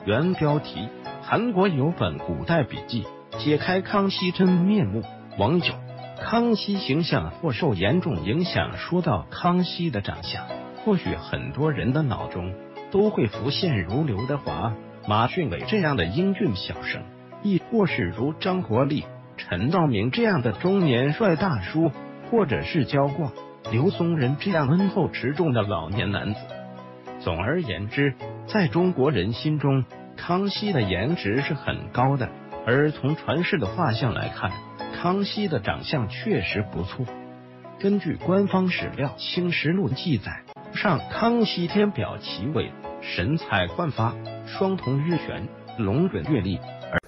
原标题：韩国有本古代笔记，揭开康熙真面目。网友：康熙形象或受严重影响。说到康熙的长相，或许很多人的脑中都会浮现如刘德华、马浚伟这样的英俊小生，亦或是如张国立、陈道明这样的中年帅大叔，或者是焦挂、刘松仁这样温厚持重的老年男子。总而言之，在中国人心中，康熙的颜值是很高的，而从传世的画像来看，康熙的长相确实不错。根据官方史料《清实录》记载，上康熙天表奇伟，神采焕发，双瞳日全，龙润月丽，而